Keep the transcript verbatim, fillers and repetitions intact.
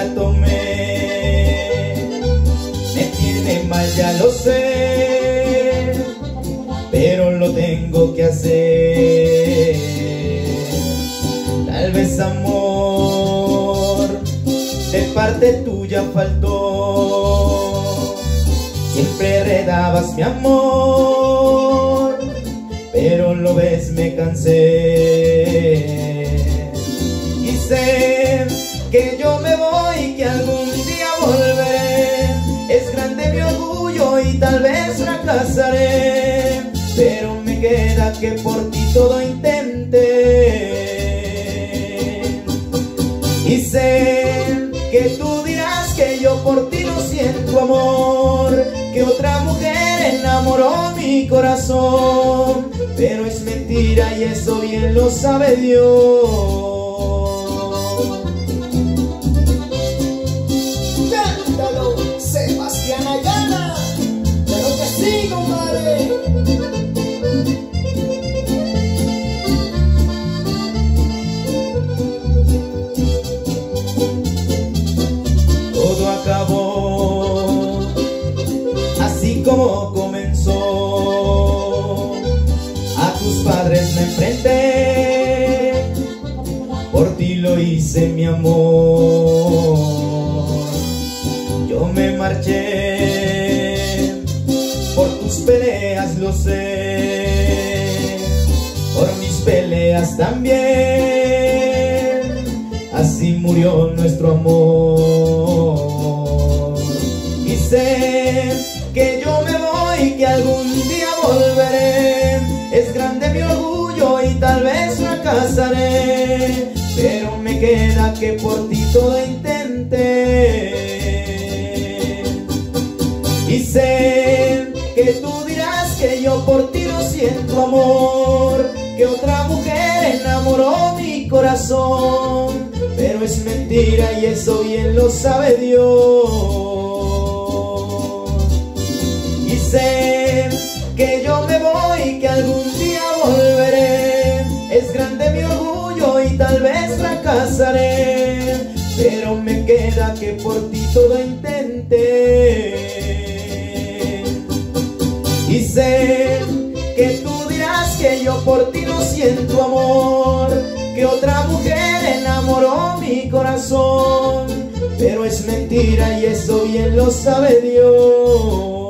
la tomé. Me tiene mal, ya lo sé, pero lo tengo que hacer. Tal vez amor de parte tuya faltó. Siempre heredabas mi amor, pero lo ves, me cansé. Y sé que yo me voy, que algún día volveré. Es grande mi orgullo y tal vez fracasaré, pero me queda que por ti todo intenté. Y sé que tú dirás que yo por ti no siento amor, que otra mujer enamoró mi corazón, pero es mentira y eso bien lo sabe Dios. Cántalo, Sebastián Ayala, claro que sí, compadre. Todo acabó así como comenzó. A tus padres me enfrenté, por ti lo hice mi amor. Yo me marché por tus peleas, lo sé, por mis peleas también. Así murió nuestro amor. Y sé que yo me voy, que algún día volveré. Es grande mi orgullo y tal vez fracasaré, pero me queda que por ti todo intenté. Y sé que tú dirás que yo por ti no siento amor, que otra mujer enamoró mi corazón, pero es mentira y eso bien lo sabe Dios. Y sé que yo me voy, que algún día volveré. Es grande mi orgullo y tal vez fracasaré, pero me queda que por ti todo intenté. Y sé que tú dirás que yo por ti no siento amor, que otra mujer enamoró mi corazón, pero es mentira y eso bien lo sabe Dios.